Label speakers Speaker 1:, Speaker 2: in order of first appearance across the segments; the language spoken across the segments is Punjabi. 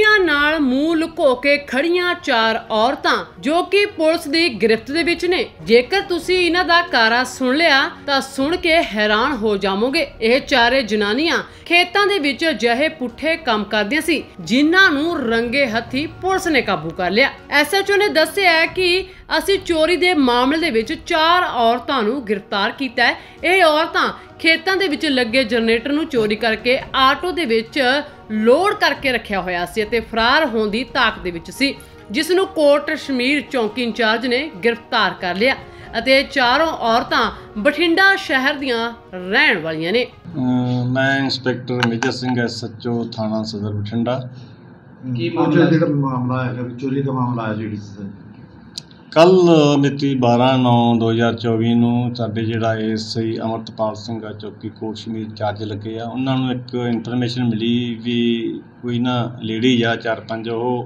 Speaker 1: ਕੁਰਸੀਆਂ नाल मूंह लुको के खड़ियां 4 औरतां जो कि पुलिस दी गिरफ्त दे विच ने। जेकर तुसी इन्हां दा कारा सुन लिया तां सुन के हैरान हो जावोगे। यह चारे जनानियां खेतां दे विच अजिहे पुठे काम करदियां सी जिन्हां नूं रंगे हत्थी पुलिस ने काबू कर लिया। SHO ने दस्सिया है कि असीं चोरी दे मामले दे विच 4 औरतां नूं गिरफ्तार कीता है। यह औरतां खेतां दे विच लगे जनरेटर नूं चोरी करके आटो दे विच लोड करके रखिया होया सी ते फरार होण दी ताक दे विच सी, जिस नूं कोट शमीर चौकी इंचार्ज ने गिरफ्तार कर लिया। ਅਤੇ ਚਾਰੋਂ ਔਰਤਾਂ ਬਠਿੰਡਾ ਸ਼ਹਿਰ ਦੀਆਂ ਰਹਿਣ ਵਾਲੀਆਂ ਨੇ।
Speaker 2: मैं इंस्पैक्टर मेजर सिंह SHO थाना सदर बठिंडा।
Speaker 3: ਕੀ ਮਾਮਲਾ ਮਾਮਲਾ ਹੈ ਕਿ ਚੋਰੀ ਦਾ ਮਾਮਲਾ ਹੈ ਜਿਹੜੀ
Speaker 2: ਕੱਲ ਮਿਤੀ 12/9/2024 ਨੂੰ ਸਾਡੇ ਜਿਹੜਾ SI ਅਮਰਤਪਾਲ ਸਿੰਘ ਆ ਚੌਕੀ ਕੋਟ ਸ਼ਮੀਰ ਚਾਰਜ ਲੱਗੇ ਆ, ਉਹਨਾਂ ਨੂੰ ਇੱਕ ਇਨਫੋਰਮੇਸ਼ਨ ਮਿਲੀ ਵੀ ਕੋਈ ਨਾ ਲੇਡੀ ਆ 4-5 ਉਹ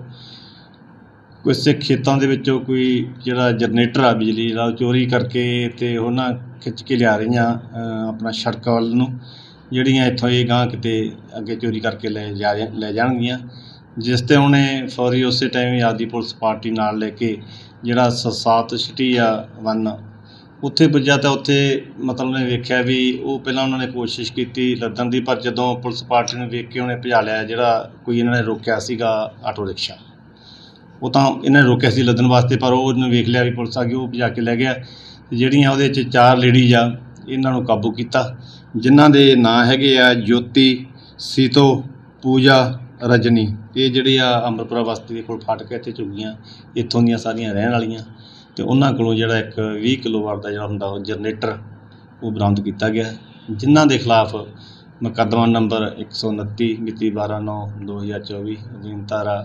Speaker 2: ਕਿਸੇ ਖੇਤਾਂ ਦੇ ਵਿੱਚੋਂ ਕੋਈ ਜਿਹੜਾ ਜਨਰੇਟਰ ਆ ਬਿਜਲੀ ਦਾ ਚੋਰੀ ਕਰਕੇ ਤੇ ਉਹਨਾਂ ਖਿੱਚ ਕੇ ਲਿਆ ਰਹੀਆਂ ਆਪਣਾ ਸੜਕ ਵੱਲ ਨੂੰ, ਜਿਹੜੀਆਂ ਇੱਥੋਂ ਇਹ ਗਾਂ ਕਿਤੇ ਅੱਗੇ ਚੋਰੀ ਕਰਕੇ ਲੈ ਜਾਣਗੀਆਂ। ਜਿਸ 'ਤੇ ਉਹਨੇ ਫੌਰੀ ਉਸੇ ਟਾਈਮ ਹੀ ਆਪਦੀ ਪੁਲਿਸ ਪਾਰਟੀ ਨਾਲ ਲੈ ਕੇ ਜਿਹੜਾ 7 ਸਿਟੀ ਆ 1 ਉੱਥੇ ਪੁੱਜਾ ਤਾਂ ਉੱਥੇ ਮਤਲਬ ਨੇ ਵੇਖਿਆ ਵੀ ਉਹ ਪਹਿਲਾਂ ਉਹਨਾਂ ਨੇ ਕੋਸ਼ਿਸ਼ ਕੀਤੀ ਲੱਦਣ ਦੀ, ਪਰ ਜਦੋਂ ਪੁਲਿਸ ਪਾਰਟੀ ਨੂੰ ਵੇਖ ਕੇ ਉਹਨੇ ਭਜਾ ਲਿਆ ਜਿਹੜਾ ਕੋਈ ਇਹਨਾਂ ਨੇ ਰੋਕਿਆ ਸੀਗਾ ਆਟੋ ਰਿਕਸ਼ਾ। ਉਹ ਤਾਂ ਇਹਨਾਂ ਨੇ ਰੋਕਿਆ ਸੀ ਲੱਦਣ ਵਾਸਤੇ, ਪਰ ਉਹਨੇ ਵੇਖ ਲਿਆ ਵੀ ਪੁਲਿਸ ਆ ਗਈ, ਉਹ ਭਜਾ ਕੇ ਲੈ ਗਿਆ। ਜਿਹੜੀਆਂ ਉਹਦੇ 'ਚ 4 ਲੇਡੀਜ਼ ਆ ਇਹਨਾਂ ਨੂੰ ਕਾਬੂ ਕੀਤਾ, ਜਿਨ੍ਹਾਂ ਦੇ ਨਾਂ ਹੈਗੇ ਆ ਜੋਤੀ, ਸੀਤੋ, ਪੂਜਾ, ਰਜਨੀ। ਇਹ ਜਿਹੜੇ ਆ ਅੰਮ੍ਰਿਤਪੁਰਾ ਬਸਤੀ ਦੇ ਕੋਲ ਫਾਟਕ ਇੱਥੇ ਝੁੱਗੀਆਂ ਇੱਥੋਂ ਦੀਆਂ ਸਾਰੀਆਂ ਰਹਿਣ ਵਾਲੀਆਂ। ਅਤੇ ਉਹਨਾਂ ਕੋਲੋਂ ਜਿਹੜਾ ਇੱਕ 20 ਕਿਲੋਵਾਟ ਦਾ ਜਿਹੜਾ ਹੁੰਦਾ ਉਹ ਜਨਰੇਟਰ ਉਹ ਬਰਾਮਦ ਕੀਤਾ ਗਿਆ, ਜਿਨ੍ਹਾਂ ਦੇ ਖਿਲਾਫ ਮੁਕੱਦਮਾ ਨੰਬਰ 129 ਮਿਤੀ 12/9/2024 ਅਧੀਨ ਧਾਰਾ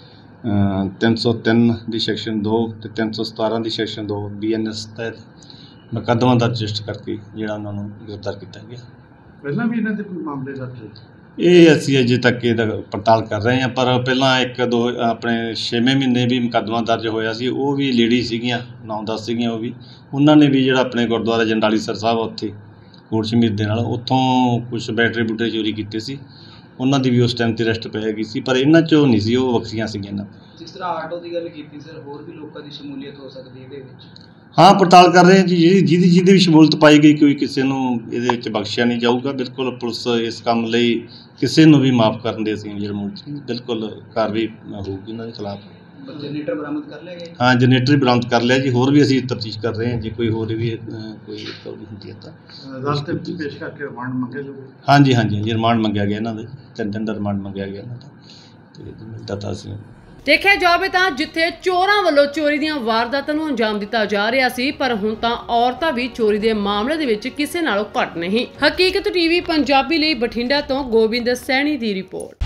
Speaker 2: 303 ਦੀ ਸੈਕਸ਼ਨ 2 ਅਤੇ 317 ਦੀ ਸੈਕਸ਼ਨ 2 BNS ਤਹਿਤ ਮੁਕੱਦਮਾ ਦਰਜ ਰਜਿਸਟਰ ਕਰਕੇ ਜਿਹੜਾ ਉਹਨਾਂ ਨੂੰ ਗ੍ਰਿਫਤਾਰ ਕੀਤਾ ਗਿਆ।
Speaker 3: ਪਹਿਲਾਂ ਵੀ ਇਹਨਾਂ ਦੇ ਮਾਮਲੇ ਦਰਜ
Speaker 2: ਇਹ ਅਸੀਂ ਅਜੇ ਤੱਕ ਇਹਦਾ ਪੜਤਾਲ ਕਰ ਰਹੇ ਹਾਂ, ਪਰ ਪਹਿਲਾਂ 1-2 ਆਪਣੇ 6ਵੇਂ ਮਹੀਨੇ ਵੀ ਮੁਕੱਦਮਾ ਦਰਜ ਹੋਇਆ ਸੀ, ਉਹ ਵੀ ਲੇਡੀ ਸੀਗੀਆਂ 9-10 ਸੀਗੀਆਂ। ਉਹ ਵੀ ਉਹਨਾਂ ਨੇ ਵੀ ਜਿਹੜਾ ਆਪਣੇ ਗੁਰਦੁਆਰਾ ਜੰਡਾਲੀ ਸਰ ਸਾਹਿਬ ਉੱਥੇ ਕੋਟ ਸ਼ਮੀਰ ਦੇ ਨਾਲ ਉੱਥੋਂ ਕੁਛ ਬੈਟਰੀ ਬੂਟੇ ਚੋਰੀ ਕੀਤੇ ਸੀ, ਉਹਨਾਂ ਦੀ ਵੀ ਉਸ ਟਾਈਮ 'ਤੇ ਅਰੈਸਟ ਪੈ ਗਈ ਸੀ, ਪਰ ਇਹਨਾਂ 'ਚੋਂ ਨਹੀਂ ਸੀ, ਉਹ ਵੱਖਰੀਆਂ ਸੀਗੀਆਂ ਇਹਨਾਂ।
Speaker 4: ਜਿਸ ਤਰ੍ਹਾਂ ਆਟੋ ਦੀ ਗੱਲ ਕੀਤੀ ਸਰ, ਹੋਰ ਵੀ ਲੋਕਾਂ ਦੀ ਸ਼ਮੂਲੀਅਤ ਹੋ ਸਕਦੀ ਇਹਦੇ ਵਿੱਚ?
Speaker 2: ਹਾਂ, ਪੜਤਾਲ ਕਰ ਰਹੇ ਹਾਂ ਜੀ। ਜਿਹਦੀ ਵੀ ਸ਼ਮੂਲੀਅਤ ਪਾਈ ਗਈ, ਕੋਈ ਕਿਸੇ ਨੂੰ ਇਹਦੇ ਵਿੱਚ ਬਖਸ਼ਿਆ ਨਹੀਂ ਜਾਊਗਾ। ਬਿਲਕੁਲ ਪੁਲਿਸ ਇਸ ਕੰਮ ਲਈ ਕਿਸੇ ਨੂੰ ਵੀ ਮਾਫ ਕਰਨ ਦੇ ਅਸੀਂ ਬਿਲਕੁਲ ਕਾਰਵਾਈ ਹੋਊਗੀ ਇਹਨਾਂ ਦੇ ਖਿਲਾਫ।
Speaker 4: ਜਨਰੇਟਰ ਬਰਾਮਦ ਕਰ ਲਿਆ ਗਿਆ?
Speaker 2: ਹਾਂ, ਜਨਰੇਟਰ ਬਰਾਮਦ ਕਰ ਲਿਆ ਜੀ। ਹੋਰ ਵੀ ਅਸੀਂ ਤਫਤੀਸ਼ ਕਰ ਰਹੇ ਹਾਂ, ਜੇ ਕੋਈ ਹੋਰ ਵੀ ਕੋਈ ਪ੍ਰੋਬਲਮ ਹੁੰਦੀ ਹੈ ਤਾਂ
Speaker 3: ਅਦਾਲਤ ਵਿੱਚ ਪੇਸ਼ ਕਰਕੇ ਰਿਮਾਂਡ ਮੰਗਿਆ ਜਾਊਗਾ।
Speaker 2: ਹਾਂਜੀ, ਰਿਮਾਂਡ ਮੰਗਿਆ ਗਿਆ ਇਹਨਾਂ ਦੇ, 3 ਦਿਨ ਦਾ ਰਿਮਾਂਡ ਮੰਗਿਆ ਗਿਆ ਇਹਨਾਂ ਦਾ। ਤਾਂ ਅਸੀਂ
Speaker 1: ਦੇਖਿਆ ਜਾਵੇ ਤਾਂ ਜਿੱਥੇ ਚੋਰਾਂ ਵੱਲੋਂ ਚੋਰੀ ਦੀਆਂ ਵਾਰਦਾਤਾਂ ਨੂੰ ਅੰਜਾਮ ਦਿੱਤਾ ਜਾ ਰਿਹਾ ਸੀ, ਪਰ ਹੁਣ ਤਾਂ ਔਰਤਾਂ ਵੀ ਚੋਰੀ ਦੇ ਮਾਮਲੇ ਦੇ ਵਿੱਚ ਕਿਸੇ ਨਾਲੋਂ ਘੱਟ ਨਹੀਂ। ਹਕੀਕਤ TV ਪੰਜਾਬੀ ਲਈ ਬਠਿੰਡਾ ਤੋਂ ਗੋਬਿੰਦ ਸੈਣੀ ਦੀ ਰਿਪੋਰਟ।